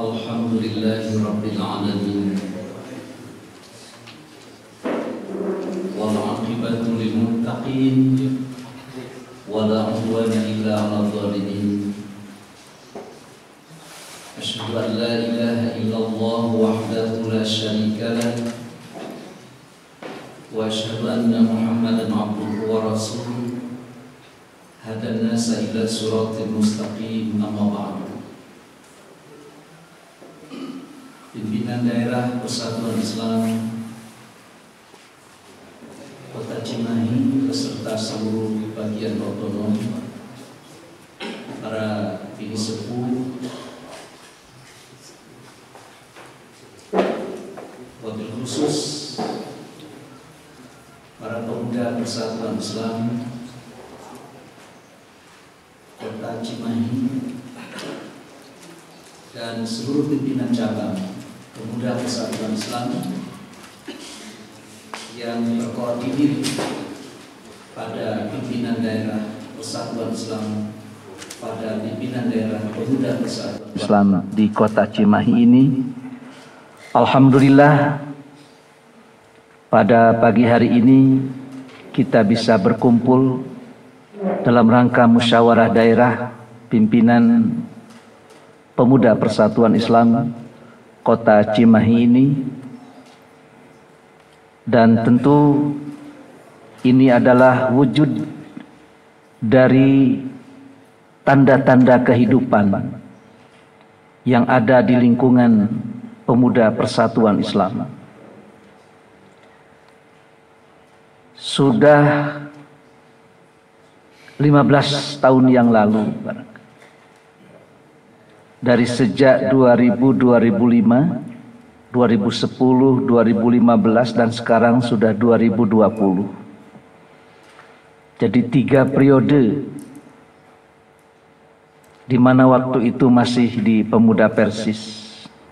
Alhamdulillahi Rabbil Alamin, wal aqibatu lil muttaqin, wala udwana illa 'alal zalimin. Asyhadu an la ilaha illallah wahdahu la syarika lah, wa asyhadu anna Muhammadan 'abduhu wa rasuluh, hadan nasa ila siratal mustaqim. Amma ba'du. Pimpinan Daerah Persatuan Islam Kota Cimahi beserta seluruh bagian otonom, para bini sepuh, wabil khusus para pemuda Persatuan Islam Kota Cimahi dan seluruh pimpinan cabang Pemuda Persatuan Islam yang berkoordinir pada pimpinan daerah Persatuan Islam, pada pimpinan daerah Pemuda Persatuan Islam di Kota Cimahi ini. Alhamdulillah, pada pagi hari ini kita bisa berkumpul dalam rangka musyawarah daerah pimpinan Pemuda Persatuan Islam Kota Cimahi ini, dan tentu ini adalah wujud dari tanda-tanda kehidupan yang ada di lingkungan Pemuda Persatuan Islam. Sudah 15 tahun yang lalu, dari sejak 2000, 2005, 2010, 2015 dan sekarang sudah 2020. Jadi 3 periode di mana waktu itu masih di Pemuda Persis.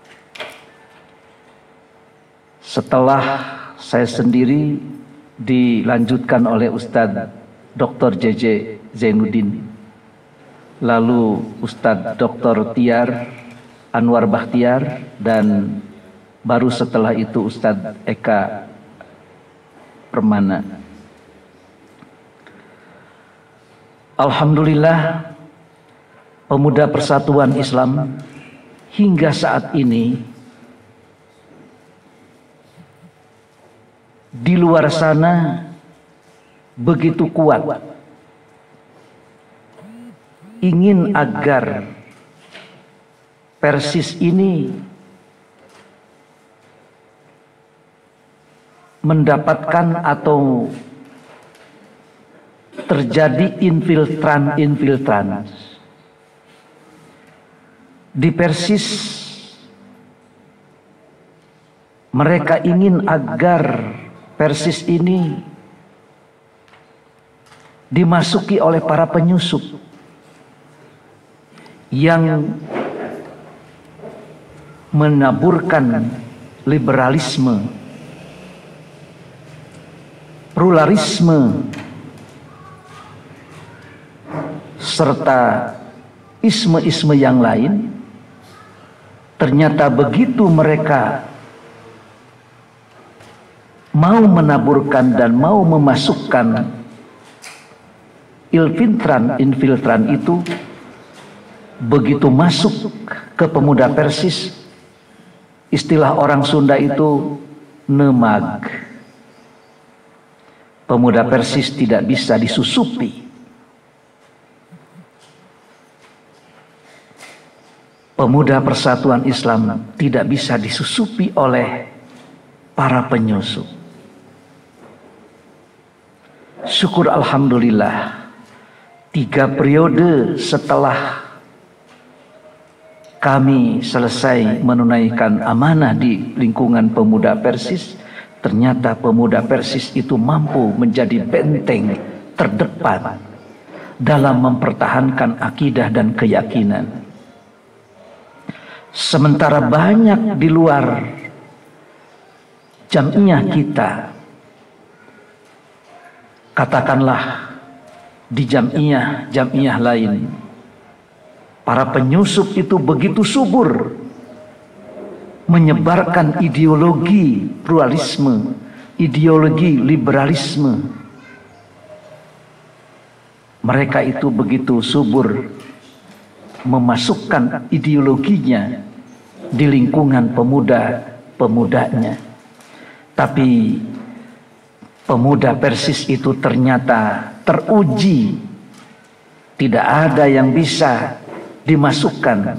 Setelah saya sendiri dilanjutkan oleh Ustadz Dr. JJ Zainuddin, lalu Ustadz Dr. Tiar Anwar Bakhtiar, dan baru setelah itu Ustadz Eka Permana. Alhamdulillah, Pemuda Persatuan Islam hingga saat ini di luar sana begitu kuat, ingin agar Persis ini mendapatkan atau terjadi infiltran di Persis. Mereka ingin agar Persis ini dimasuki oleh para penyusup yang menaburkan liberalisme, pluralisme, serta isme-isme yang lain. Ternyata begitu mereka mau menaburkan dan mau memasukkan infiltran itu, begitu masuk ke Pemuda Persis, istilah orang Sunda itu nemag. Pemuda Persis tidak bisa disusupi. Pemuda Persatuan Islam tidak bisa disusupi oleh para penyusup. Syukur alhamdulillah, 3 periode setelah kami selesai menunaikan amanah di lingkungan Pemuda Persis, ternyata Pemuda Persis itu mampu menjadi benteng terdepan dalam mempertahankan akidah dan keyakinan. Sementara banyak di luar jamiah kita, katakanlah di jamiah lain, para penyusup itu begitu subur menyebarkan ideologi pluralisme, ideologi liberalisme. Mereka itu begitu subur memasukkan ideologinya di lingkungan pemuda-pemudanya. Tapi pemuda Persis itu ternyata teruji, tidak ada yang bisa dimasukkan.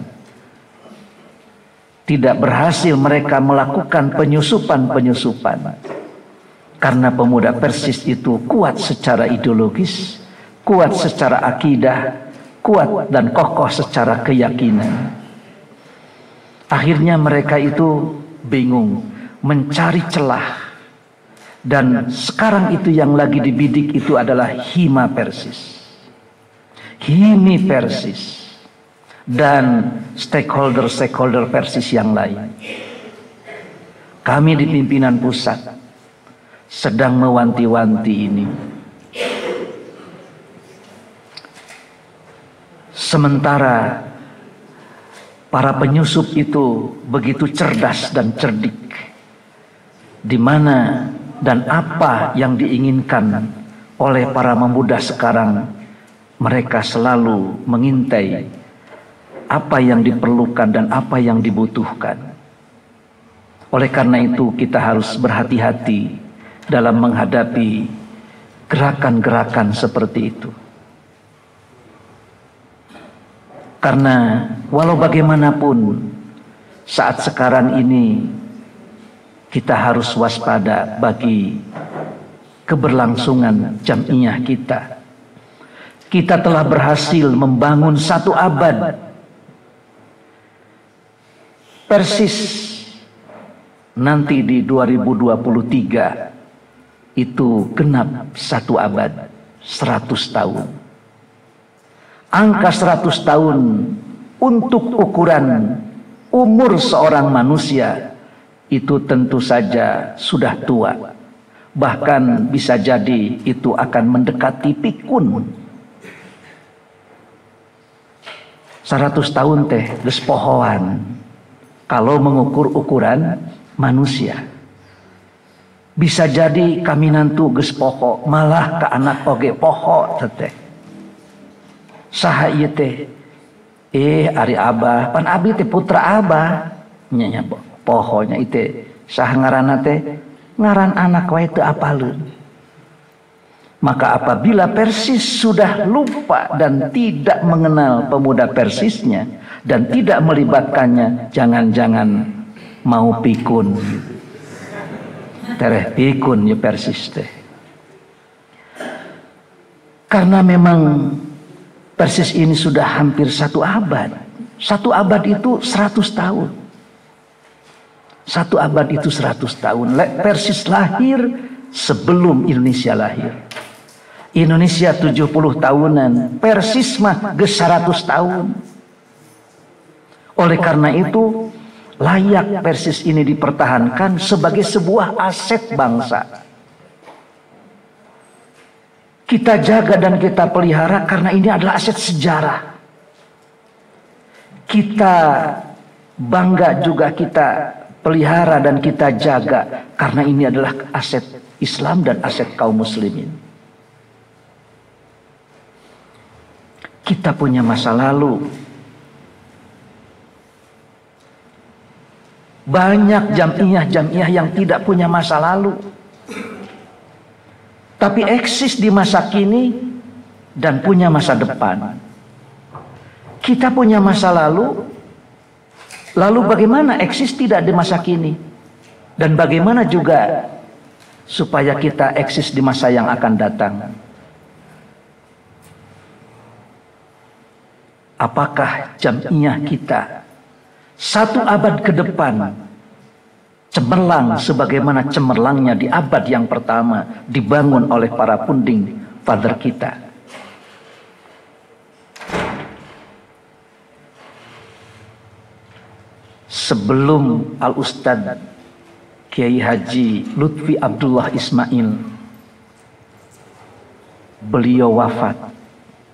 Tidak berhasil mereka melakukan penyusupan-penyusupan. Karena pemuda Persis itu kuat secara ideologis, kuat secara akidah, kuat dan kokoh secara keyakinan. Akhirnya mereka itu bingung, mencari celah. Dan sekarang itu yang lagi dibidik itu adalah Hima Persis, Himi Persis, dan stakeholder Persis yang lain. Kami di pimpinan pusat sedang mewanti-wanti ini. Sementara para penyusup itu begitu cerdas dan cerdik, di mana dan apa yang diinginkan oleh para pemuda sekarang, mereka selalu mengintai apa yang diperlukan dan apa yang dibutuhkan. Oleh karena itu kita harus berhati-hati dalam menghadapi gerakan-gerakan seperti itu. Karena walau bagaimanapun saat sekarang ini kita harus waspada bagi keberlangsungan jamiah kita. Kita telah berhasil membangun satu abad. Persis nanti di 2023 itu genap satu abad, 100 tahun. Angka 100 tahun untuk ukuran umur seorang manusia itu tentu saja sudah tua. Bahkan bisa jadi itu akan mendekati pikun. 100 tahun teh geus pohoan kalau mengukur ukuran manusia. Bisa jadi kami nantu geus poho, malah ke anak oge poho teteh. Saha ieu teh? Ari Abah, pan abdi teh putra Abah. Nya pohonya itu saha ngaranna teh? Ngaran anak wae teu apaleun. Maka apabila Persis sudah lupa dan tidak mengenal pemuda Persisnya dan tidak melibatkannya, jangan-jangan mau pikun. Tereh pikun ya Persis teh. Karena memang Persis ini sudah hampir satu abad. Satu abad itu 100 tahun. Satu abad itu 100 tahun. Persis lahir sebelum Indonesia lahir. Indonesia 70 tahunan. Persis mah geus 100 tahun. Oleh karena itu, layak Persis ini dipertahankan sebagai sebuah aset bangsa. Kita jaga dan kita pelihara karena ini adalah aset sejarah. Kita bangga juga kita pelihara dan kita jaga karena ini adalah aset Islam dan aset kaum muslimin. Kita punya masa lalu. Banyak jamiah-jamiah yang tidak punya masa lalu, tapi eksis di masa kini dan punya masa depan. Kita punya masa lalu, lalu bagaimana eksis tidak di masa kini? Dan bagaimana juga supaya kita eksis di masa yang akan datang? Apakah jamiah kita satu abad ke depan cemerlang sebagaimana cemerlangnya di abad yang pertama dibangun oleh para punding father kita? Sebelum Al-Ustadz Kiai Haji Lutfi Abdullah Ismail beliau wafat,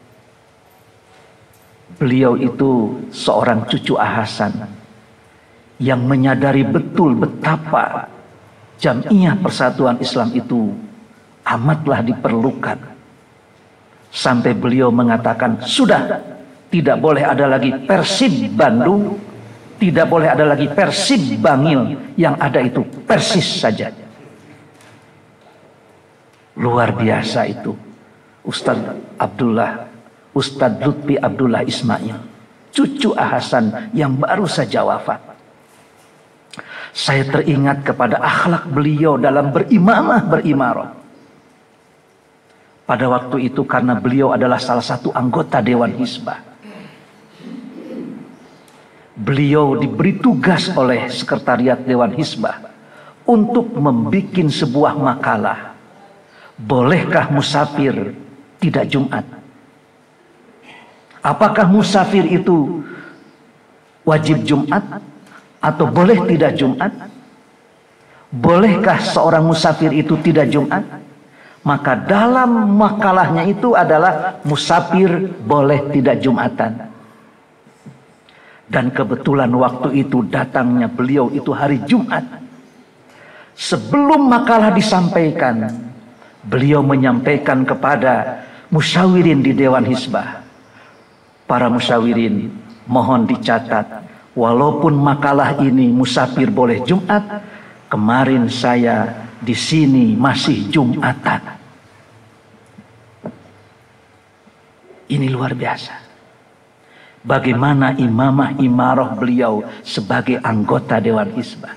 beliau itu seorang cucu Ahasan yang menyadari betul betapa Jamiah Persatuan Islam itu amatlah diperlukan. Sampai beliau mengatakan, sudah, tidak boleh ada lagi Persib Bandung, tidak boleh ada lagi Persib Bangil, yang ada itu Persis saja. Luar biasa itu Ustadz Lutfi Abdullah Ismail, cucu Hasan yang baru saja wafat. Saya teringat kepada akhlak beliau dalam berimamah berimarah. Pada waktu itu karena beliau adalah salah satu anggota Dewan Hizbah, beliau diberi tugas oleh Sekretariat Dewan Hizbah untuk membuat sebuah makalah. Bolehkah musafir tidak Jumat? Apakah musafir itu wajib Jumat atau boleh tidak Jumat? Bolehkah seorang musafir itu tidak Jumat? Maka dalam makalahnya itu adalah musafir boleh tidak Jumatan. Dan kebetulan waktu itu datangnya beliau itu hari Jumat. Sebelum makalah disampaikan, beliau menyampaikan kepada musyawirin di Dewan Hizbah, para musyawirin, mohon dicatat, walaupun makalah ini musafir boleh Jumat, kemarin saya di sini masih Jumatan. Ini luar biasa. Bagaimana imamah imarah beliau sebagai anggota Dewan Hizbah.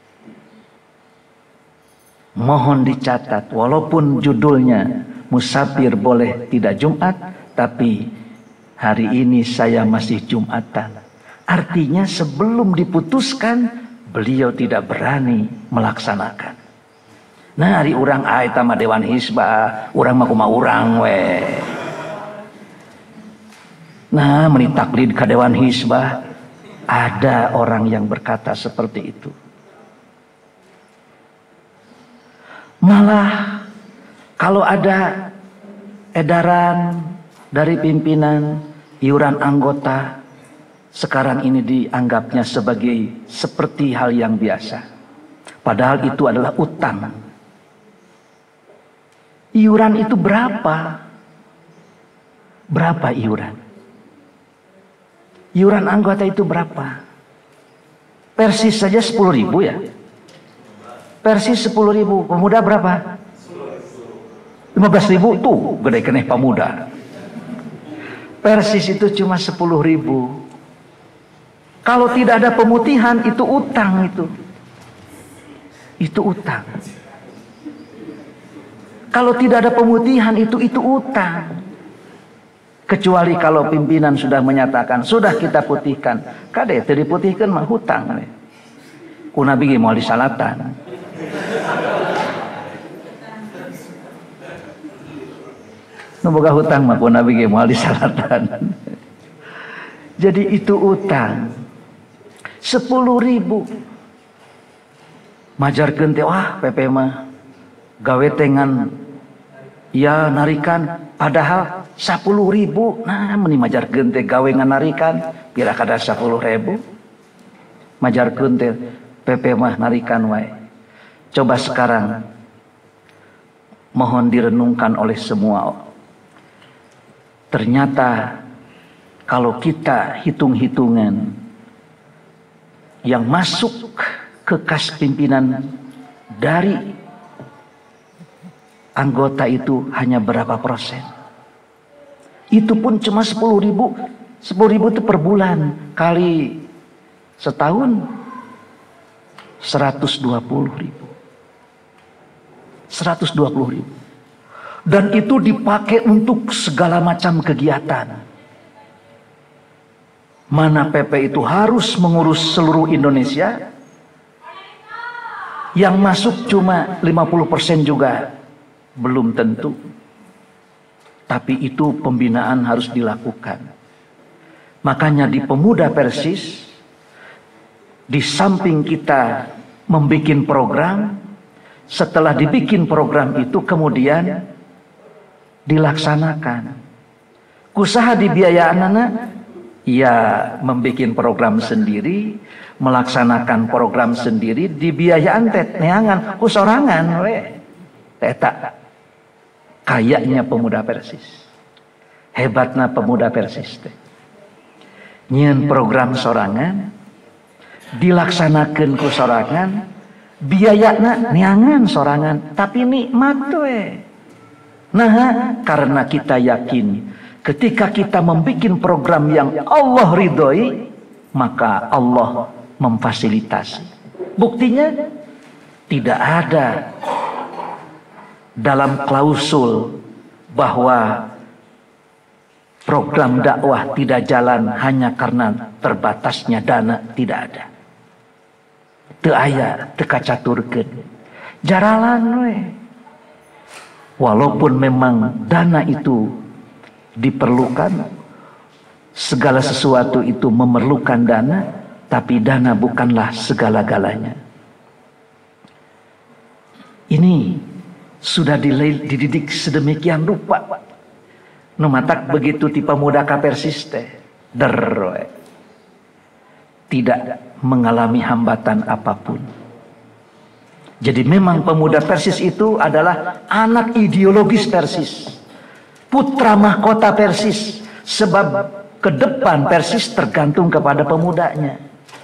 Mohon dicatat, walaupun judulnya musafir boleh tidak Jumat, tapi hari ini saya masih Jumatan. Artinya sebelum diputuskan, beliau tidak berani melaksanakan. Nah, hari orang eta mah Dewan Hizbah, urang mah kumaha urang we. Nah, meni taklid ka Dewan Hizbah, ada orang yang berkata seperti itu. Malah kalau ada edaran dari pimpinan iuran anggota, sekarang ini dianggapnya sebagai seperti hal yang biasa. Padahal itu adalah utang. Iuran itu berapa? Berapa iuran? Iuran anggota itu berapa? Persis saja 10.000 ya? Persis 10.000. Pemuda berapa? 15.000 tuh gede keneh pemuda. Persis itu cuma 10.000. Kalau tidak ada pemutihan itu utang itu. Itu utang. Kalau tidak ada pemutihan itu utang. Kecuali kalau pimpinan sudah menyatakan sudah kita putihkan. Kade teu diputihkeun mah hutang. Ku nabi ge moal disalatan. Nu boga hutang mah ku nabi ge moal disalatan. Jadi itu utang. 10.000. Majarkeun teh wah PP mah gawe tengan ya narikan padahal 10.000. Nah meni majarkeun teh gawe nganarikan pira kada 10.000. Majarkeun teh PP mah narikan wae. Coba sekarang mohon direnungkan oleh semua. Ternyata kalau kita hitung-hitungan yang masuk ke kas pimpinan dari anggota itu hanya berapa persen? Itu pun cuma 10.000. 10.000 itu per bulan kali setahun 120.000. 120.000. Dan itu dipakai untuk segala macam kegiatan. Mana PP itu harus mengurus seluruh Indonesia, yang masuk cuma 50% juga belum tentu. Tapi itu pembinaan harus dilakukan. Makanya di Pemuda Persis, di samping kita membuat program, setelah dibikin program itu kemudian dilaksanakan. Kusaha dibiayaan anak, ya membuat program sendiri, melaksanakan program sendiri dibiayaan neangan ku sorangan we. Eta kayaknya pemuda Persis. Hebatna pemuda Persis teh. Nyieun program sorangan dilaksanakeun ku sorangan, biayana neangan sorangan, tapi nikmat we. Nah, karena kita yakin ketika kita membuat program yang Allah ridhoi, maka Allah memfasilitasi. Buktinya tidak ada dalam klausul bahwa program dakwah tidak jalan hanya karena terbatasnya dana, tidak ada. Teu aya, teu kacaturkeun. Jaralan we. Walaupun memang dana itu diperlukan, segala sesuatu itu memerlukan dana, tapi dana bukanlah segala-galanya. Ini sudah dididik sedemikian rupa. Numatak begitu tipe muda ka Persis teh, tidak mengalami hambatan apapun. Jadi memang pemuda Persis itu adalah anak ideologis Persis, putra mahkota Persis, sebab ke depan Persis tergantung kepada pemudanya.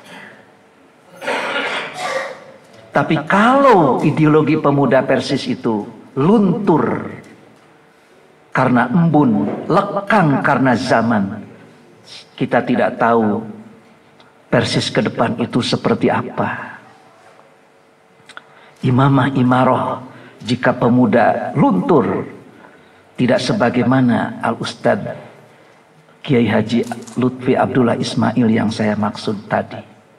Tapi kalau ideologi pemuda Persis itu luntur karena embun, lekang karena zaman, kita tidak tahu Persis ke depan itu seperti apa. Imamah imaroh jika pemuda luntur, tidak sebagaimana Al-Ustadz Kiai Haji Lutfi Abdullah Ismail yang saya maksud tadi.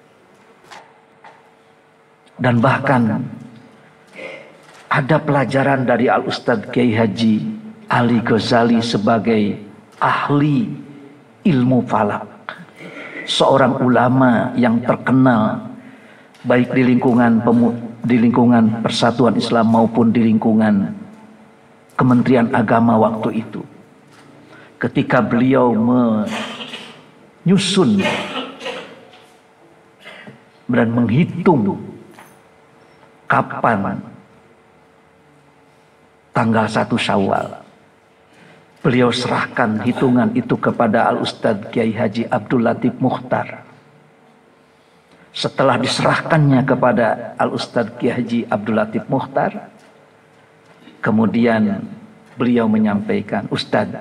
Dan bahkan ada pelajaran dari Al-Ustadz Kiai Haji Ali Ghazali sebagai ahli ilmu falak, seorang ulama yang terkenal baik di lingkungan Persatuan Islam maupun di lingkungan Kementerian Agama waktu itu. Ketika beliau menyusun dan menghitung kapan tanggal 1 Syawal, beliau serahkan hitungan itu kepada Al-Ustadz Kiai Haji Abdul Latif Mukhtar. Setelah diserahkannya kepada Al-Ustadz Kiai Haji Abdul Latif Mukhtar, kemudian beliau menyampaikan, Ustadz,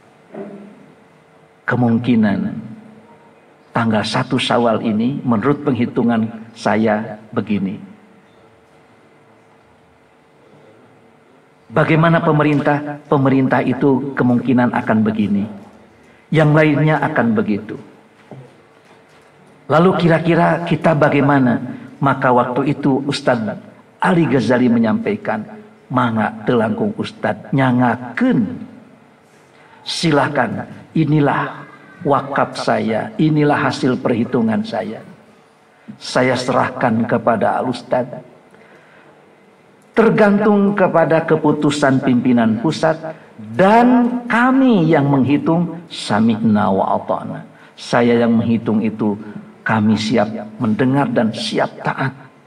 kemungkinan tanggal 1 Syawal ini menurut penghitungan saya begini. Bagaimana pemerintah? Pemerintah itu kemungkinan akan begini. Yang lainnya akan begitu. Lalu kira-kira kita bagaimana? Maka waktu itu Ustadz Ali Ghazali menyampaikan, mangga teu langkung Ustadz nyangakeun. Silakan, inilah wakaf saya, inilah hasil perhitungan saya. Saya serahkan kepada Al-Ustadz. Tergantung kepada keputusan pimpinan pusat dan kami yang menghitung sami'na wa ata'na. Saya yang menghitung itu, kami siap mendengar dan siap taat.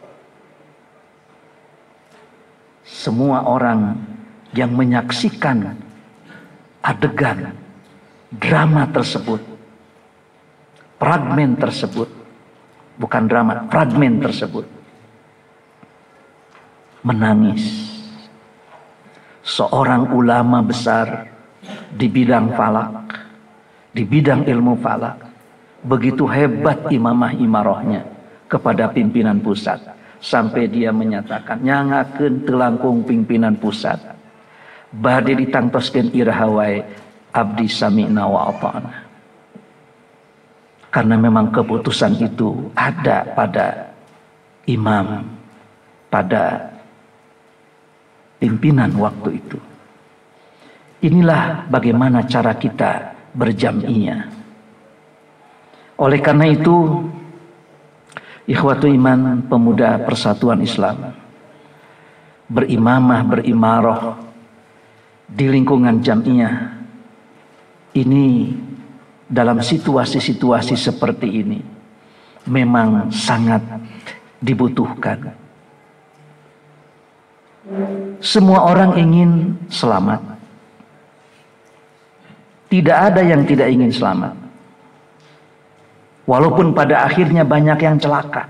Semua orang yang menyaksikan adegan drama tersebut, fragmen tersebut, bukan drama, fragmen tersebut, menangis. Seorang ulama besar di bidang falak, di bidang ilmu falak, begitu hebat imamah imarohnya kepada pimpinan pusat, sampai dia menyatakan, nyangakeun teu langkung pimpinan pusat, bade ditangtoskeun irahawai abdi sami'na wa ata'na. Karena memang keputusan itu ada pada imam, pada pimpinan waktu itu. Inilah bagaimana cara kita berjam'iyah. Oleh karena itu, ikhwatu iman, pemuda Persatuan Islam berimamah, berimaroh di lingkungan jam'iyah ini, dalam situasi-situasi seperti ini memang sangat dibutuhkan. Semua orang ingin selamat. Tidak ada yang tidak ingin selamat. Walaupun pada akhirnya banyak yang celaka.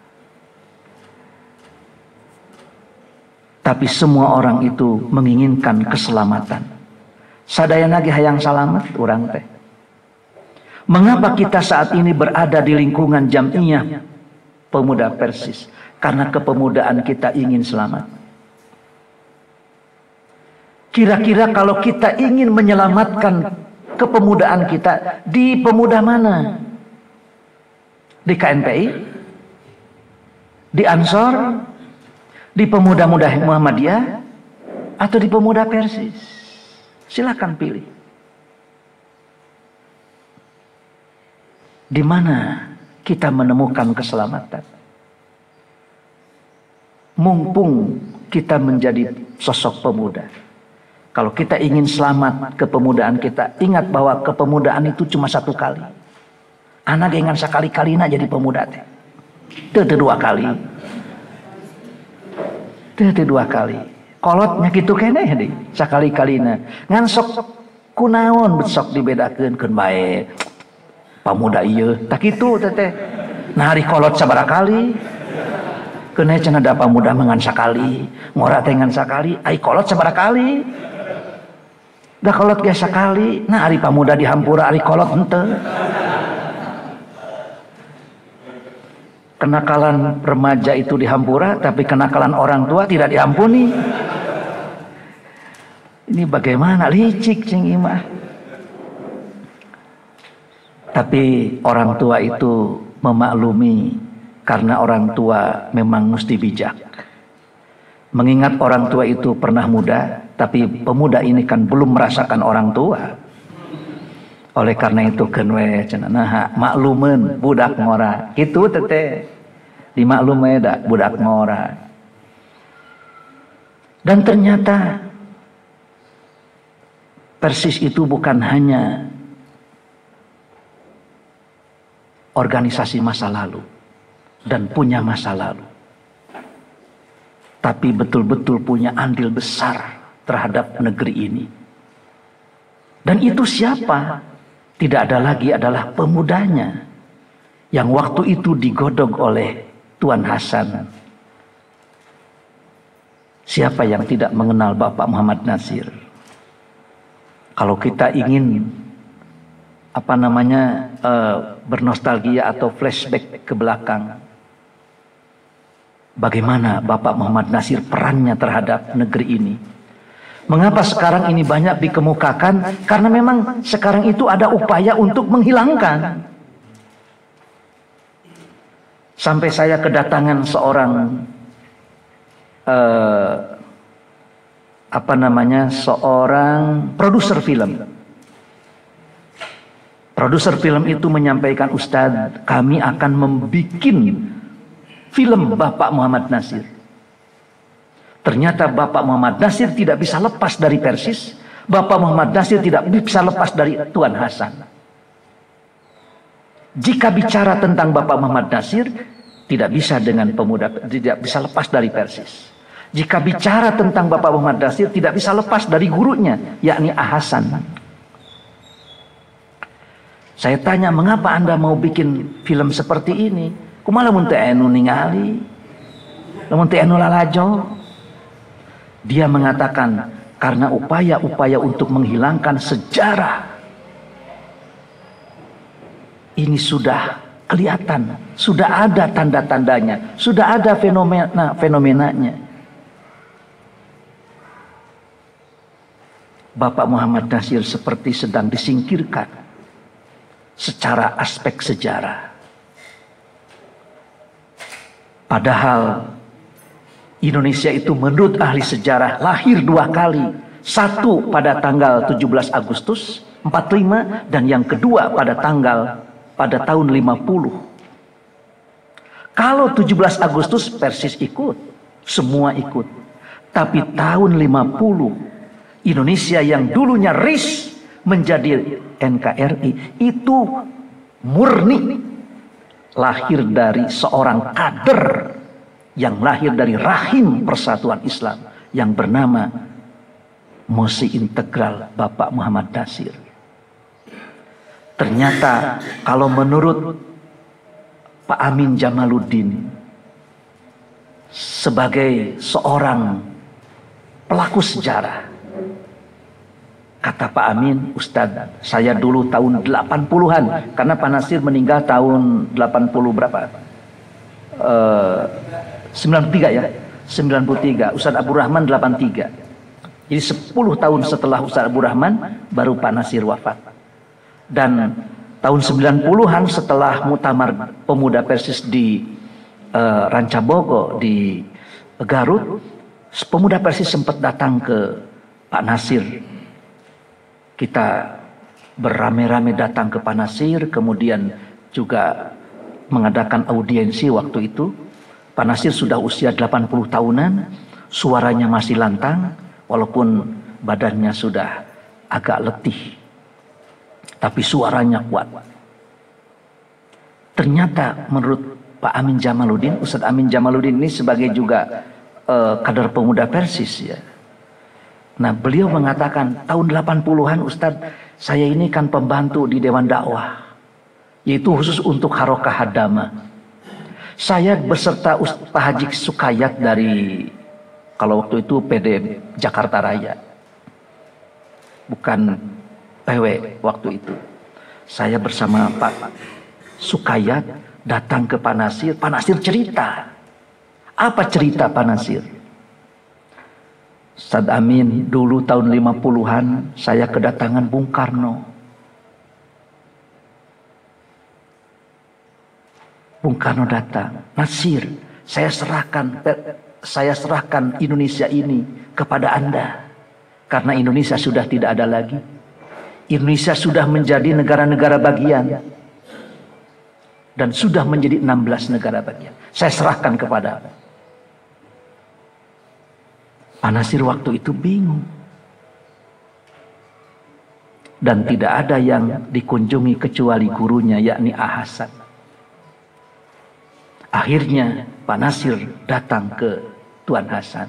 Tapi semua orang itu menginginkan keselamatan. Sadaya lagi hayang salamet orang teh. Mengapa kita saat ini berada di lingkungan Jam'iyah Pemuda Persis? Karena kepemudaan kita ingin selamat. Kira-kira kalau kita ingin menyelamatkan kepemudaan kita, di pemuda mana? Di KNPI? Di Ansor? Di pemuda-muda Muhammadiyah? Atau di pemuda Persis? Silakan pilih. Di mana kita menemukan keselamatan? Mumpung kita menjadi sosok pemuda. Kalau kita ingin selamat kepemudaan kita, ingat bahwa kepemudaan itu cuma satu kali. Anak ingat sekali-kalina jadi pemuda teh. Teu dua kali. Teu dua kali. Kolotnya gitu keneh deui, sakali-kalina. Ngan sok kunaon besok dibedakeun keun bae. Pemuda ieu, tak kitu teh. Nah hari kolot sabaraha kali? Keuneh cenah da pemuda mangan sakali, ngora teh ngan sakali, ai kolot sabaraha kali? Da kolot ge sakali, nah ari pamuda di hampura ari kolot henteu. Kenakalan remaja itu di hampura, tapi kenakalan orang tua tidak diampuni. Ini bagaimana licik cing imah. Tapi orang tua itu memaklumi karena orang tua memang mesti bijak. Mengingat orang tua itu pernah muda, tapi pemuda ini kan belum merasakan orang tua. Oleh karena itu kenwe cenah maklumen budak ngora. Kitu teh dimaklum da budak ngora. Dan ternyata Persis itu bukan hanya organisasi masa lalu dan punya masa lalu, tapi betul-betul punya andil besar terhadap negeri ini. Dan itu siapa? Tidak ada lagi adalah pemudanya yang waktu itu digodok oleh Tuan Hasan. Siapa yang tidak mengenal Bapak Muhammad Nasir? Kalau kita ingin bernostalgia atau flashback ke belakang, bagaimana Bapak Muhammad Nasir perannya terhadap negeri ini? Mengapa sekarang ini banyak dikemukakan? Karena memang sekarang itu ada upaya untuk menghilangkan. Sampai saya kedatangan seorang seorang produser film. Produser film itu menyampaikan, Ustadz, kami akan membuat film Bapak Muhammad Nasir. Ternyata Bapak Muhammad Nasir tidak bisa lepas dari Persis. Bapak Muhammad Nasir tidak bisa lepas dari Tuan Hasan. Jika bicara tentang Bapak Muhammad Nasir, tidak bisa dengan pemuda, tidak bisa lepas dari Persis. Jika bicara tentang Bapak Muhammad Nasir, tidak bisa lepas dari gurunya, yakni Hasan. Saya tanya, mengapa Anda mau bikin film seperti ini? Kumaha mun teu anu ningali? Lamun teu anu lalajo? Dia mengatakan, karena upaya-upaya untuk menghilangkan sejarah ini sudah kelihatan, sudah ada tanda-tandanya, sudah ada fenomenanya. Bapak Muhammad Nasir seperti sedang disingkirkan secara aspek sejarah. Padahal Indonesia itu menurut ahli sejarah lahir dua kali. Satu pada tanggal 17 Agustus 45 dan yang kedua pada tahun 50. Kalau 17 Agustus Persis ikut, semua ikut. Tapi tahun 50 Indonesia yang dulunya RIS menjadi NKRI itu murni lahir dari seorang kader yang lahir dari rahim Persatuan Islam yang bernama Mosi Integral Bapak Muhammad Nasir. Ternyata kalau menurut Pak Amin Jamaluddin sebagai seorang pelaku sejarah, kata Pak Amin, Ustadz, saya dulu tahun 80-an, karena Pak Nasir meninggal tahun 80 berapa? 93 ya, 93. Ustadz Abdul Rahman 83. Jadi 10 tahun setelah Ustadz Abdul Rahman baru Pak Nasir wafat. Dan tahun 90-an setelah Muktamar Pemuda Persis di Rancabogo di Garut, pemuda Persis sempat datang ke Pak Nasir. Kita beramai-ramai datang ke Pak Nasir, kemudian juga mengadakan audiensi waktu itu. Pak Nasir sudah usia 80 tahunan, suaranya masih lantang, walaupun badannya sudah agak letih. Tapi suaranya kuat. Ternyata menurut Pak Amin Jamaluddin, Ustadz Amin Jamaluddin ini sebagai juga kader pemuda Persis ya. Nah, beliau mengatakan tahun 80-an Ustadz, saya ini kan pembantu di Dewan Dakwah, yaitu khusus untuk Harokah Hadama. Saya beserta Pak Haji Sukayat dari, kalau waktu itu PD Jakarta Raya, bukan PW waktu itu. Saya bersama Pak Sukayat datang ke Pak Nasir. Pak Nasir cerita. Apa cerita Pak Nasir? Ustadz Amin, dulu tahun 50-an saya kedatangan Bung Karno. Bung Karno datang, Nasir, saya serahkan Indonesia ini kepada Anda. Karena Indonesia sudah tidak ada lagi. Indonesia sudah menjadi negara-negara bagian. Dan sudah menjadi 16 negara bagian. Saya serahkan kepada Anda. Pak Nasir waktu itu bingung. Dan tidak ada yang dikunjungi kecuali gurunya, yakni A. Hasan. Akhirnya Pak Nasir datang ke Tuan Hasan.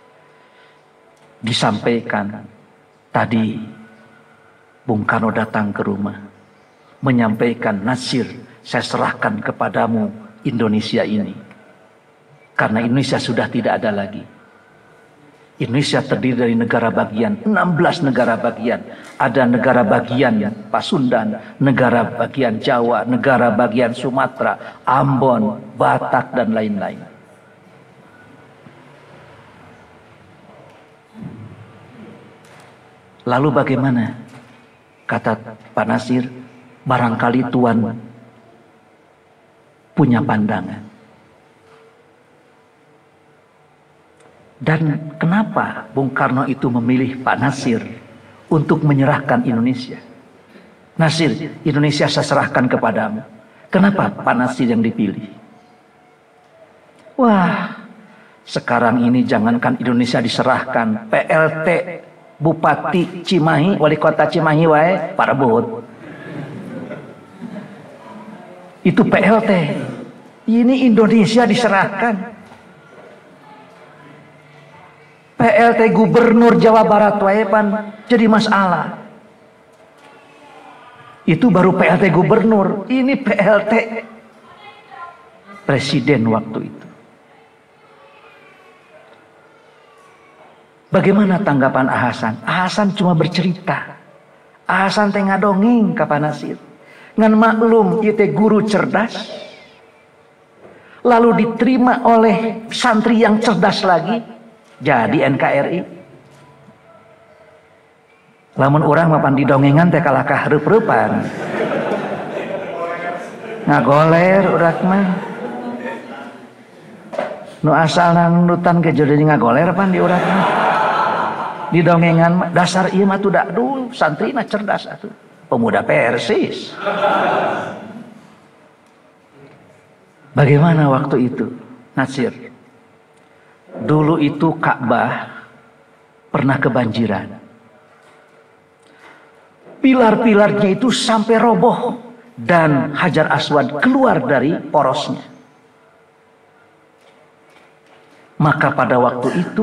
Disampaikan, tadi Bung Karno datang ke rumah. Menyampaikan, Nasir, saya serahkan kepadamu Indonesia ini. Karena Indonesia sudah tidak ada lagi. Indonesia terdiri dari negara bagian, 16 negara bagian. Ada negara bagian Pasundan, negara bagian Jawa, negara bagian Sumatera, Ambon, Batak, dan lain-lain. Lalu bagaimana? Kata Pak Nasir, barangkali Tuan punya pandangan. Dan kenapa Bung Karno itu memilih Pak Nasir untuk menyerahkan Indonesia? Nasir, Indonesia saya serahkan kepadamu. Kenapa Pak Nasir yang dipilih? Wah, sekarang ini jangankan Indonesia diserahkan, PLT Bupati Cimahi, Wali Kota Cimahi wae parebut. Itu PLT. Ini Indonesia diserahkan. PLT Gubernur Jawa Barat wae pan jadi masalah. Itu baru PLT Gubernur, ini PLT Presiden waktu itu. Bagaimana tanggapan A. Hasan? A. Hasan cuma bercerita. A. Hasan teh ngadongeng ka Pak Nasir. Ngan maklum ieu teh guru cerdas. Lalu diterima oleh santri yang cerdas lagi. Jadi NKRI. Lamun orang mapan didongengan teh kalah kahareup-reupan. Ngagoler urak mah. Nu asal nurutan ke jadi ngagoler pan di urak mah. Didongengan mah dasar ieu mah tuh duh santrina cerdas atuh. Pemuda Persis. Bagaimana waktu itu, Nasir? Dulu itu Ka'bah pernah kebanjiran. Pilar-pilarnya itu sampai roboh. dan Hajar Aswad keluar dari porosnya. Maka pada waktu itu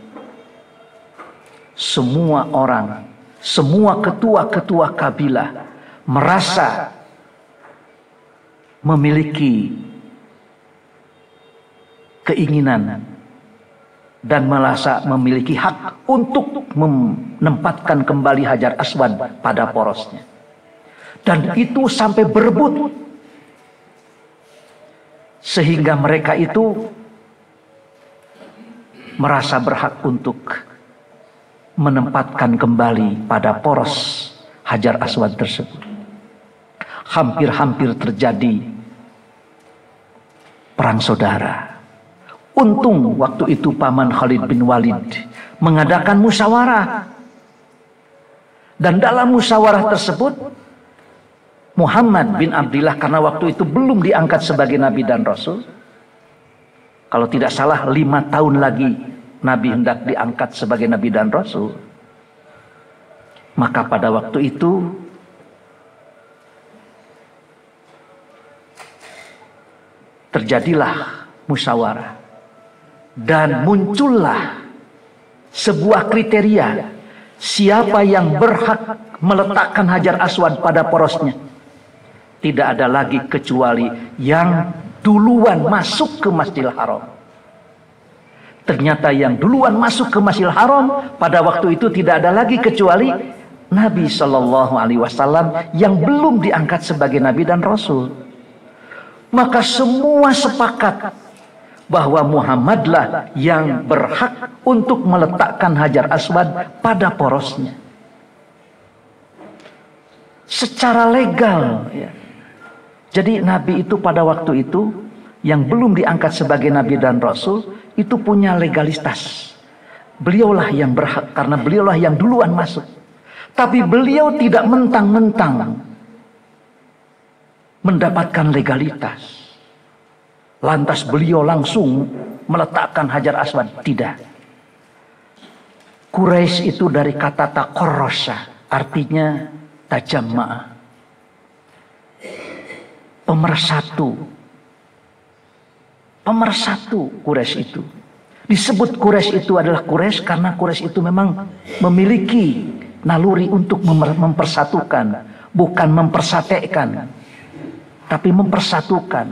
semua orang, semua ketua-ketua kabilah merasa memiliki keinginan dan merasa memiliki hak untuk menempatkan kembali Hajar Aswad pada porosnya. Dan itu sampai berebut, sehingga mereka itu merasa berhak untuk menempatkan kembali pada poros Hajar Aswad tersebut. Hampir-hampir terjadi perang saudara. Untung waktu itu paman Khalid bin Walid mengadakan musyawarah. Dan dalam musyawarah tersebut Muhammad bin Abdullah, karena waktu itu belum diangkat sebagai Nabi dan Rasul. Kalau tidak salah 5 tahun lagi Nabi hendak diangkat sebagai Nabi dan Rasul. Maka pada waktu itu terjadilah musyawarah. Dan muncullah sebuah kriteria siapa yang berhak meletakkan Hajar Aswad pada porosnya. Tidak ada lagi kecuali yang duluan masuk ke Masjidil Haram. Ternyata yang duluan masuk ke Masjidil Haram pada waktu itu tidak ada lagi kecuali Nabi Shallallahu Alaihi Wasallam yang belum diangkat sebagai Nabi dan Rasul. Maka semua sepakat bahwa Muhammadlah yang berhak untuk meletakkan Hajar Aswad pada porosnya. Secara legal, ya. Jadi Nabi itu pada waktu itu yang belum diangkat sebagai Nabi dan Rasul itu punya legalitas. Beliaulah yang berhak karena beliaulah yang duluan masuk. Tapi beliau tidak mentang-mentang mendapatkan legalitas. Lantas beliau langsung meletakkan Hajar Aswad. Tidak. Quraisy itu dari kata taqarrasa, artinya tajamma. Pemersatu. Pemersatu Quraisy itu. Disebut Quraisy itu adalah Quraisy karena Quraisy itu memang memiliki naluri untuk mempersatukan, bukan mempersatekan, tapi mempersatukan.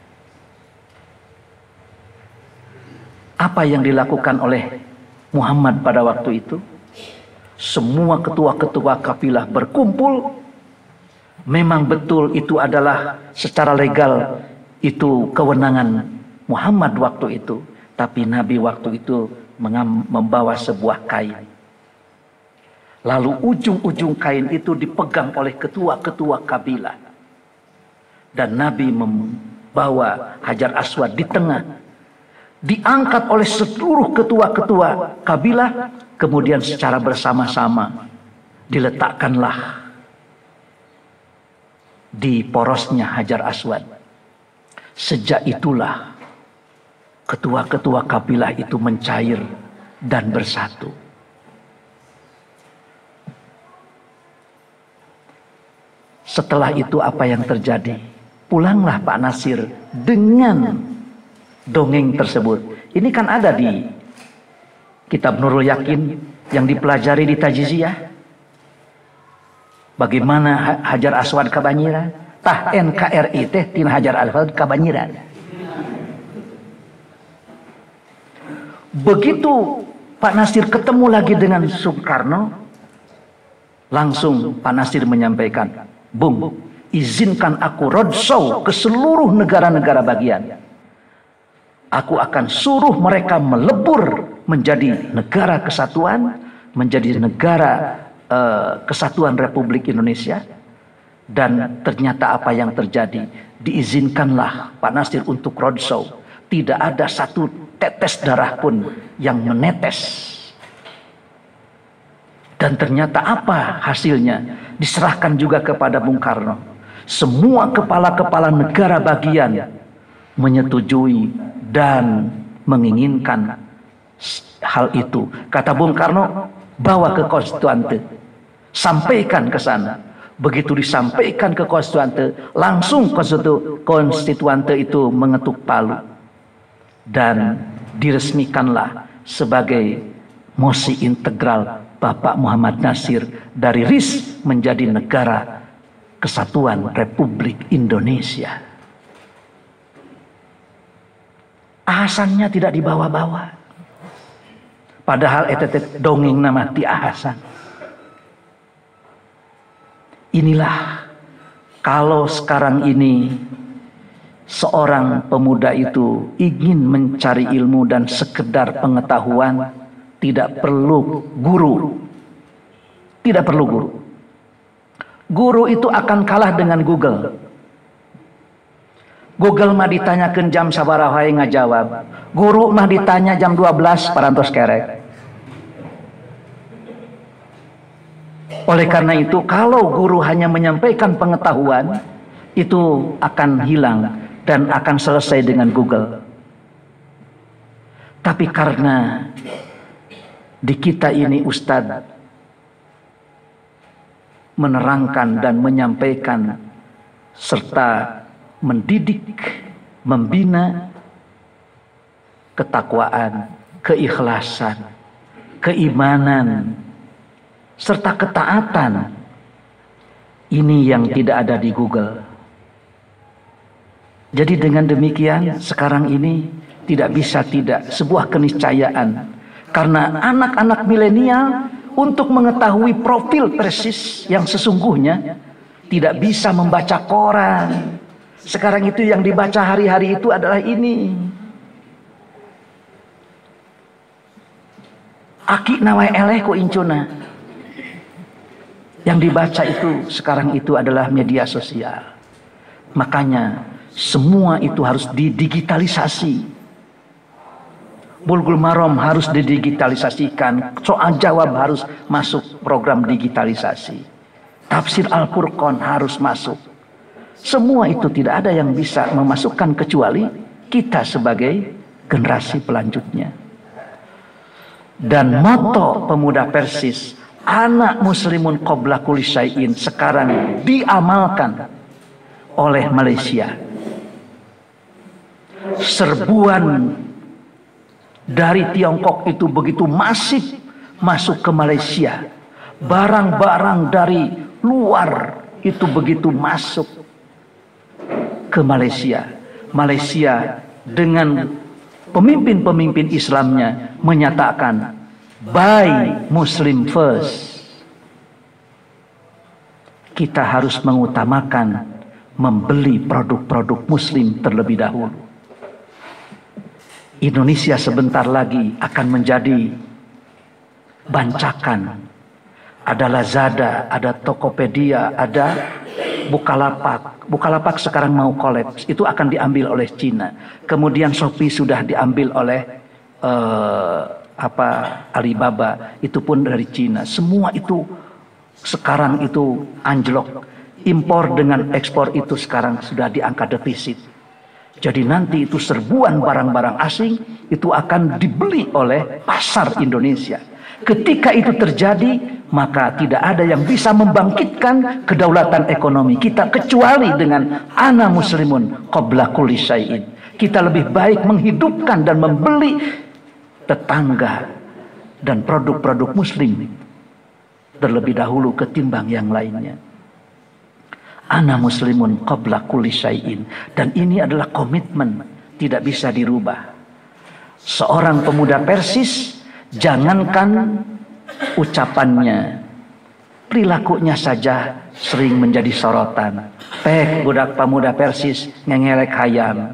Apa yang dilakukan oleh Muhammad pada waktu itu? Semua ketua-ketua kabilah berkumpul. Memang betul itu adalah secara legal itu kewenangan Muhammad waktu itu. Tapi Nabi waktu itu membawa sebuah kain. Lalu ujung-ujung kain itu dipegang oleh ketua-ketua kabilah. Dan Nabi membawa Hajar Aswad di tengah. Diangkat oleh seluruh ketua-ketua kabilah. Kemudian secara bersama-sama diletakkanlah di porosnya Hajar Aswad. Sejak itulah ketua-ketua kabilah itu mencair dan bersatu. Setelah itu apa yang terjadi? Pulanglah Pak Nasir dengan dongeng tersebut. Ini kan ada di kitab Nurul Yakin yang dipelajari di Tajziyah. Bagaimana Hajar Aswad kabanyiran? Tah NKRI teh tina Hajar Aswad kabanyiran. Begitu Pak Nasir ketemu lagi dengan Soekarno, langsung Pak Nasir menyampaikan, Bung, izinkan aku roadshow ke seluruh negara-negara bagian. Aku akan suruh mereka melebur menjadi negara kesatuan, menjadi negara kesatuan Republik Indonesia. Dan ternyata apa yang terjadi? Diizinkanlah Pak Nasir untuk roadshow. Tidak ada satu tetes darah pun yang menetes. Dan ternyata apa hasilnya? Diserahkan juga kepada Bung Karno. Semua kepala-kepala negara bagian menyetujui dan menginginkan hal itu. Kata Bung Karno, bawa ke konstituante, sampaikan ke sana Begitu disampaikan ke konstituante, langsung konstituante itu mengetuk palu dan diresmikanlah sebagai mosi integral Bapak Muhammad Nasir dari RIS menjadi Negara Kesatuan Republik Indonesia. Ahasannya tidak dibawa-bawa. Padahal etetet dongeng nama ti ahasan. Inilah kalau sekarang ini seorang pemuda itu ingin mencari ilmu dan sekedar pengetahuan, tidak perlu guru. Tidak perlu guru. Guru itu akan kalah dengan Google. Google mah ditanyakan jam sabaraha ngajawab. Guru mah ditanya jam 12 parantos kerek. Oleh karena itu, kalau guru hanya menyampaikan pengetahuan, itu akan hilang dan akan selesai dengan Google. Tapi karena di kita ini Ustadz menerangkan dan menyampaikan serta mendidik, membina ketakwaan, keikhlasan, keimanan, serta ketaatan. Ini yang tidak ada di Google. Jadi dengan demikian sekarang ini tidak bisa tidak sebuah keniscayaan. Karena anak-anak milenial untuk mengetahui profil persis yang sesungguhnya tidak bisa membaca koran. Sekarang itu yang dibaca hari-hari itu adalah ini. Aki nawai eleh ku incuna. Yang dibaca itu sekarang itu adalah media sosial. Makanya semua itu harus didigitalisasi. Bulghul Maram harus didigitalisasikan. Soal jawab harus masuk program digitalisasi. Tafsir Al-Furqan harus masuk. Semua itu tidak ada yang bisa memasukkan kecuali kita sebagai generasi pelanjutnya. Dan moto pemuda Persis, anak muslimun qabla kulli syai'in, sekarang diamalkan oleh Malaysia. Serbuan dari Tiongkok itu begitu masif masuk ke Malaysia. Barang-barang dari luar itu begitu masuk ke Malaysia. Malaysia dengan pemimpin-pemimpin Islamnya menyatakan buy Muslim first. Kita harus mengutamakan membeli produk-produk Muslim terlebih dahulu. Indonesia sebentar lagi akan menjadi bancakan. Ada Lazada, ada Tokopedia, ada Bukalapak. Bukalapak sekarang mau kolaps, itu akan diambil oleh Cina. Kemudian Shopee sudah diambil oleh Alibaba, itu pun dari Cina. Semua itu sekarang itu anjlok. Impor dengan ekspor itu sekarang sudah di angka defisit. Jadi nanti itu serbuan barang-barang asing itu akan dibeli oleh pasar Indonesia. Ketika itu terjadi, maka tidak ada yang bisa membangkitkan kedaulatan ekonomi kita kecuali dengan ana muslimun qabla kulli syai'in. Kita lebih baik menghidupkan dan membeli tetangga dan produk-produk muslim terlebih dahulu ketimbang yang lainnya. Ana muslimun qabla kulli syai'in. Dan ini adalah komitmen, tidak bisa dirubah. Seorang pemuda Persis, jangankan ucapannya, perilakunya saja sering menjadi sorotan. Pek budak pemuda Persis ngengelek hayam.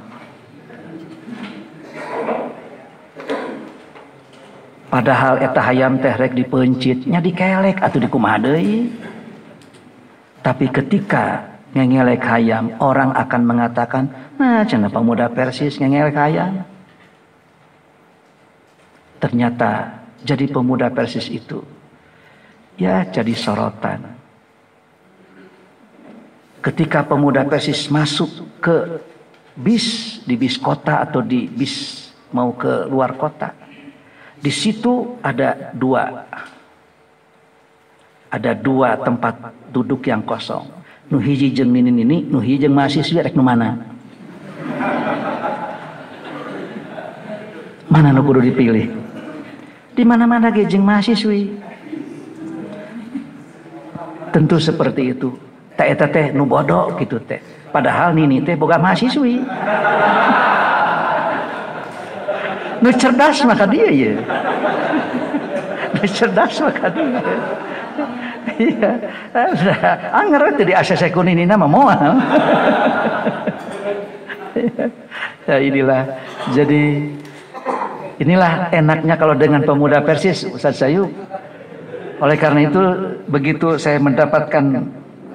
Padahal eta hayam teh rek dipencit nya dikelek atau dikumaha deui. Tapi ketika ngengelek hayam, orang akan mengatakan, nah cenah pemuda Persis ngengelek hayam. Ternyata jadi pemuda Persis itu ya jadi sorotan. Ketika pemuda Persis masuk ke bis, di bis kota atau di bis mau ke luar kota, di situ ada dua ada 2 tempat duduk yang kosong. Nu hiji jeung nini, nu hiji jeung mahasiswi rek nu mana? Mana nu kudu dipilih? Di mana-mana ge jeung mahasiswi. Tentu seperti itu. Teh eta teh nu bodoh gitu teh. Padahal nini teh boga mahasiswi. Nu cerdas maka dia ya. Nu cerdas maka dia. Iya. Anger teh di ACC kuninina mah moal. Ya inilah. Jadi inilah enaknya kalau dengan pemuda Persis, Ustaz Sayu. Oleh karena itu begitu saya mendapatkan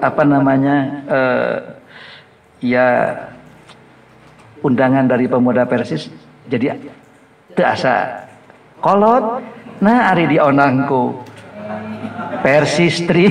ya undangan dari pemuda Persis, jadi teu asa kolot. Nah ari dionangku Persistri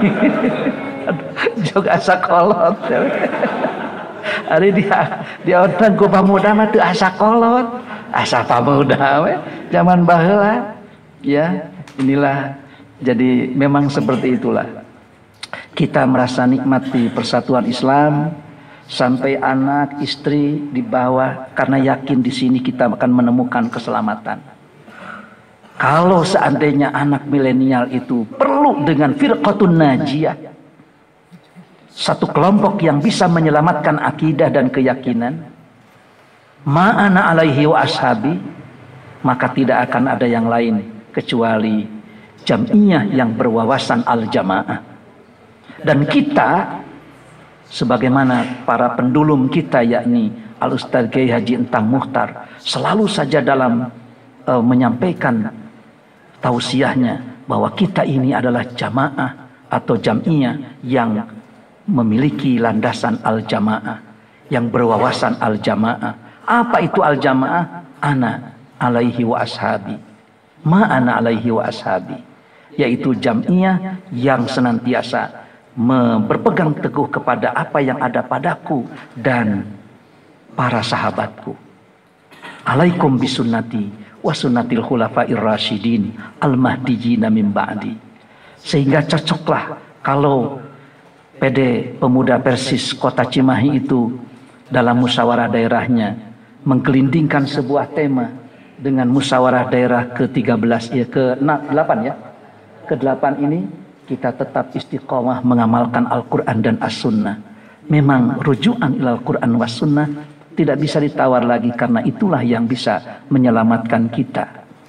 juga asa kolot. Ari diondang ku pamuda mah teu asa kolot, asa pamuda we zaman baheula. Ya, inilah jadi memang seperti itulah. Kita merasa nikmati persatuan Islam sampai anak, istri dibawa karena yakin di sini kita akan menemukan keselamatan. Kalau seandainya anak milenial itu perlu dengan firqatun najiyah, satu kelompok yang bisa menyelamatkan akidah dan keyakinan, ma'ana alaihi wa ashabi, maka tidak akan ada yang lain kecuali jam'iyah yang berwawasan al-jamaah. Dan kita sebagaimana para pendulum kita yakni Al-Ustaz Kiai Haji Entang Mukhtar selalu saja dalam menyampaikan tausiahnya bahwa kita ini adalah jamaah atau jam'iyah yang memiliki landasan al-jamaah, yang berwawasan al-jamaah. Apa itu al-jamaah? Ana alaihi wa ashabi. Ma ana alaihi wa ashabi. Yaitu jam'iyah yang senantiasa berpegang teguh kepada apa yang ada padaku dan para sahabatku. Alaikum bisunnati wa sunnatil khulafair rasyidin al-mahdiyyin min ba'di. Sehingga cocoklah kalau PD Pemuda Persis Kota Cimahi itu dalam musyawarah daerahnya menggelindingkan sebuah tema dengan musyawarah daerah ke-13 ya ke-8 ya. Ke-8 ini kita tetap istiqomah mengamalkan Al-Quran dan As-Sunnah. Memang rujukan ilal Quran was Sunnah tidak bisa ditawar lagi karena itulah yang bisa menyelamatkan kita.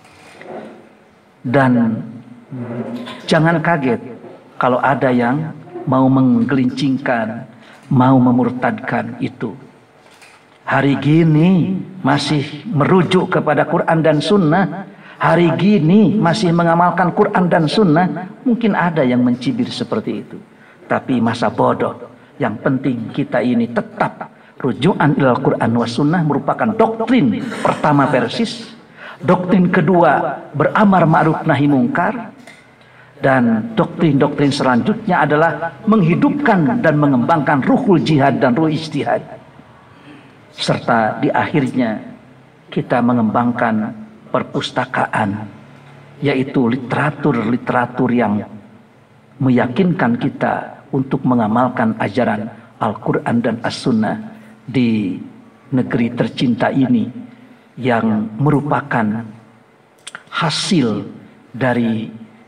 Dan jangan kaget kalau ada yang mau menggelincingkan, mau memurtadkan itu. Hari gini masih merujuk kepada Quran dan Sunnah. Hari gini masih mengamalkan Quran dan Sunnah. Mungkin ada yang mencibir seperti itu. Tapi masa bodoh. Yang penting kita ini tetap rujukan ilal Quran was Sunnah merupakan doktrin pertama Persis. Doktrin kedua beramar ma'ruf nahi mungkar. Dan doktrin-doktrin selanjutnya adalah menghidupkan dan mengembangkan ruhul jihad dan ruh ijtihad. Serta di akhirnya kita mengembangkan perpustakaan, yaitu literatur-literatur yang meyakinkan kita untuk mengamalkan ajaran Al-Quran dan As-Sunnah di negeri tercinta ini yang merupakan hasil dari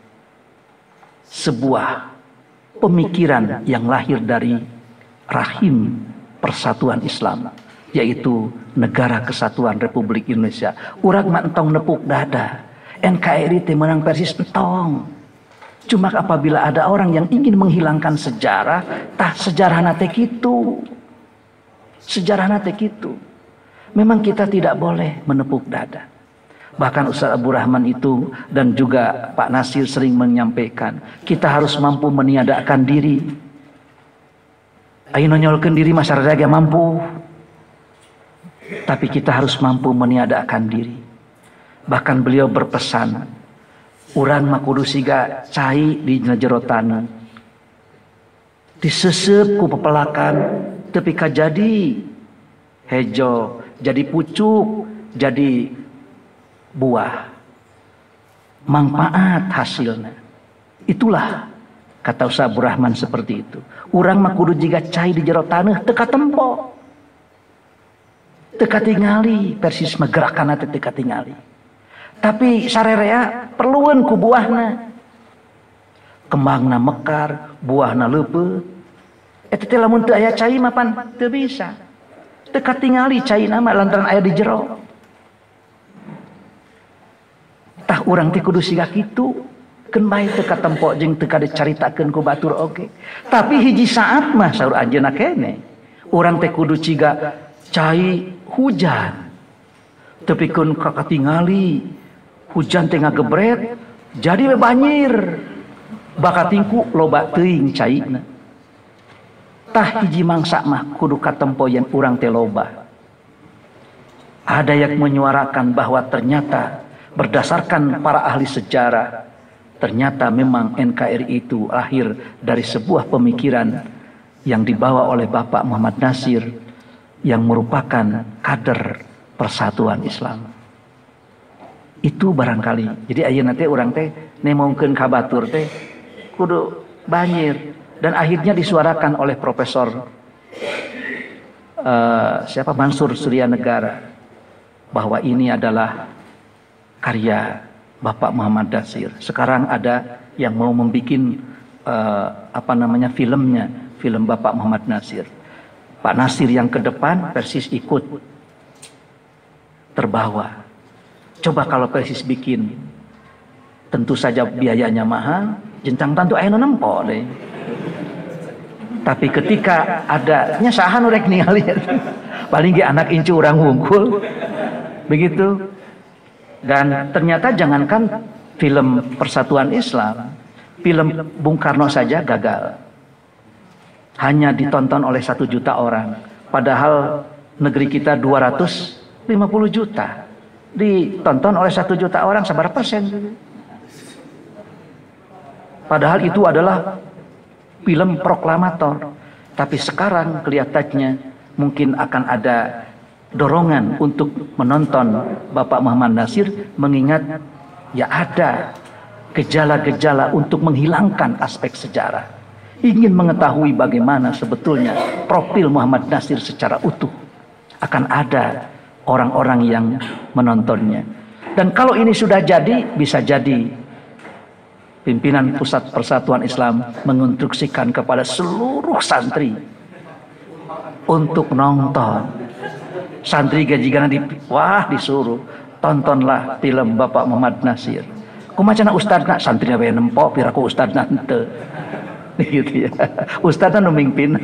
sebuah pemikiran yang lahir dari rahim persatuan Islam, yaitu Negara Kesatuan Republik Indonesia. Urang mah entong nepuk dada. NKRI teh menang Persis entong. Cuma apabila ada orang yang ingin menghilangkan sejarah, tah sejarahna teh kitu. Sejarahna teh kitu. Memang kita tidak boleh menepuk dada. Bahkan Ustaz Abu Rahman itu dan juga Pak Nasir sering menyampaikan, kita harus mampu meniadakan diri. Ayo nonyolkeun diri masyarakat yang mampu. Tapi kita harus mampu meniadakan diri. Bahkan beliau berpesan, urang mah kudu siga cai di jerotan. Disesep ku pepelakan, tapi kajadi hejo, jadi pucuk, jadi buah. Manfaat hasilnya. Itulah Kata Ustaz Burahman seperti itu. Urang mah kudu jiga cai di jero taneuh teu katempo. Teu katingali Persis mah gerakanna teu katingali. Tapi sarerea perlueun ku buahna. Kembangna mekar, buahna leupeut. Eta teh lamun teu aya cai mah pan teu bisa. Teu katingali caina mah lantaran aya di jero. Tah urang teh kudu siga kitu. Keun bae teu katempo jeung teu kade caritakeun ku batur oge. Tapi hiji saat mah saur anjeunna kene. Urang teh kudu ciga cai hujan. Teu pikeun kakatingali hujan teh ngagebret jadi we banjir. Bakatingku loba teuing caina. Tah hiji mangsa mah kudu katempo yen urang teh loba. Ada yang menyuarakan bahwa ternyata berdasarkan para ahli sejarah, ternyata memang NKRI itu lahir dari sebuah pemikiran yang dibawa oleh Bapak Muhammad Nasir yang merupakan kader Persatuan Islam. Itu barangkali. Jadi ayeuna teh urang teh nemongkeun ka batur teh kudu banjir, dan akhirnya disuarakan oleh Profesor Mansur Surya Negara bahwa ini adalah karya Bapak Muhammad Nasir. Sekarang ada yang mau membikin filmnya, film Bapak Muhammad Nasir. Pak Nasir yang ke depan, Persis ikut terbawa. Coba kalau Persis bikin, tentu saja biayanya mahal, jentang tantu aya nu nempo deh. Tapi ketika adanya saha nu rek ningali, paling ge anak incu urang wungkul, begitu. Dan ternyata jangankan film Persatuan Islam, film Bung Karno saja gagal. Hanya ditonton oleh 1 juta orang. Padahal negeri kita 250 juta. Ditonton oleh 1 juta orang, seberapa persen? Padahal itu adalah film proklamator. Tapi sekarang kelihatannya mungkin akan ada dorongan untuk menonton Bapak Muhammad Nasir, mengingat ya ada gejala-gejala untuk menghilangkan aspek sejarah, ingin mengetahui bagaimana sebetulnya profil Muhammad Nasir secara utuh. Akan ada orang-orang yang menontonnya. Dan kalau ini sudah jadi, bisa jadi pimpinan Pusat Persatuan Islam menginstruksikan kepada seluruh santri untuk nonton. Santri gajigana disuruh tontonlah film Bapak Muhammad Nasir. Kumacana ustadna santrina we nempo piraku ustadna henteu. Gitu ya. Ustadna nu mingpin.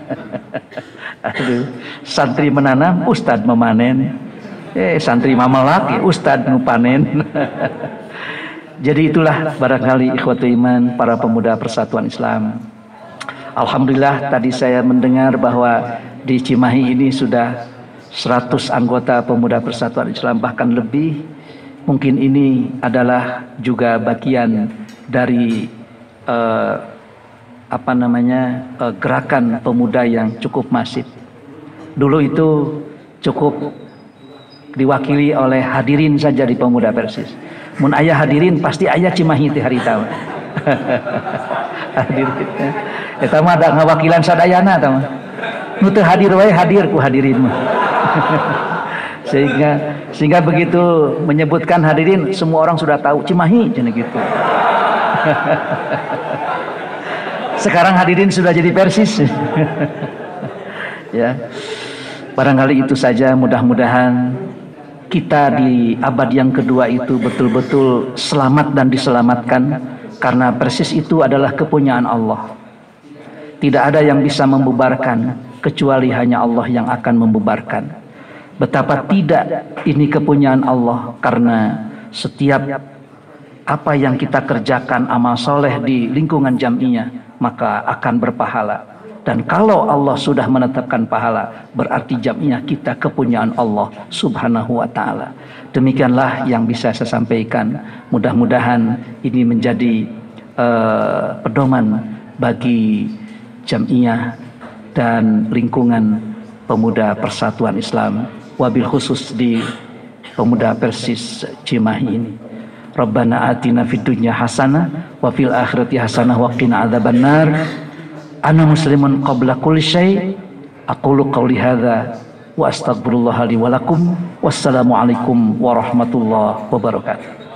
Aduh, santri menanam, ustad memanen. Santri mamelak, ustad nu panen. Jadi itulah barangkali ikhwatul iman, para pemuda Persatuan Islam. Alhamdulillah tadi saya mendengar bahwa di Cimahi ini sudah 100 anggota pemuda Persatuan Islam, bahkan lebih. Mungkin ini adalah juga bagian dari gerakan pemuda yang cukup masif. Dulu itu cukup diwakili oleh hadirin saja di pemuda Persis. Mun aya hadirin pasti aya Cimahi teh harita. Hadirin. Eta mah ada ngawakilan sadayana eta mah. Nu teu hadir wae hadir ku hadirin mah. sehingga begitu menyebutkan hadirin, semua orang sudah tahu Cimahi cenah gitu. Sekarang hadirin sudah jadi Persis. Ya. Barangkali itu saja, mudah-mudahan kita di abad yang kedua itu betul-betul selamat dan diselamatkan, karena Persis itu adalah kepunyaan Allah. Tidak ada yang bisa membubarkan kecuali hanya Allah yang akan membubarkan. Betapa tidak ini kepunyaan Allah, karena setiap apa yang kita kerjakan amal soleh di lingkungan jam'iyah maka akan berpahala. Dan kalau Allah sudah menetapkan pahala, berarti jam'iyah kita kepunyaan Allah subhanahu wa ta'ala. Demikianlah yang bisa saya sampaikan. Mudah-mudahan ini menjadi pedoman bagi jam'iyah dan lingkungan pemuda Persatuan Islam, wabil khusus di pemuda Persis Cimahi ini. Rabbana atina fid dunya hasanah wa fil akhirati hasanah wa qina adzabannar. Ana muslimun qabla kulli syai'. Aqulu qawli hadza wa astaghfirullah li wa lakum. Wassalamu alaikum warahmatullahi wabarakatuh.